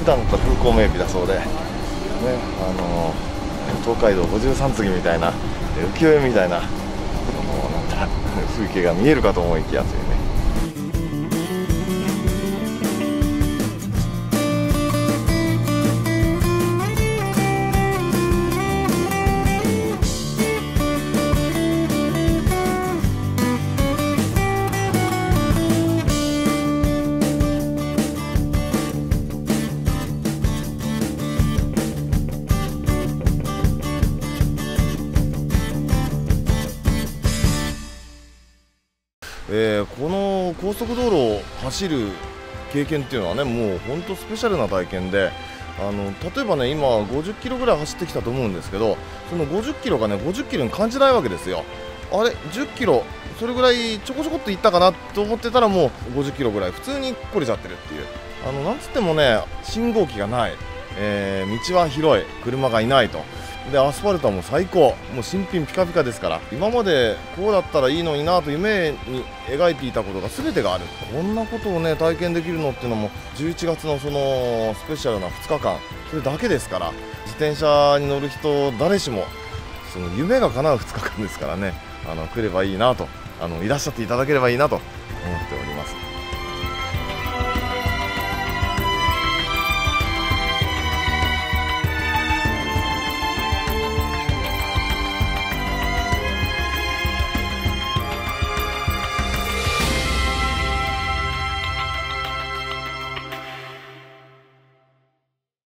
段と風光明媚だそうで、ね、東海道53次みたいな浮世絵みたいな風景が見えるかと思いきやというね。この高速道路を走る経験っていうのはね、もう本当スペシャルな体験で、例えばね、今50キロぐらい走ってきたと思うんですけど、その50キロがね50キロに感じないわけですよ。あれ10キロそれぐらいちょこちょこっと行ったかなと思ってたら、もう50キロぐらい普通に来れちゃってるっていう、なんつってもね、信号機がない、道は広い、車がいないと。でアスファルトはもう最高、もう新品ピカピカですから、今までこうだったらいいのになと夢に描いていたことが全てがある。こんなことをね体験できるのっていうのも11月のそのスペシャルな2日間それだけですから、自転車に乗る人誰しもその夢が叶う2日間ですからね、来ればいいなと、いらっしゃっていただければいいなと思っております。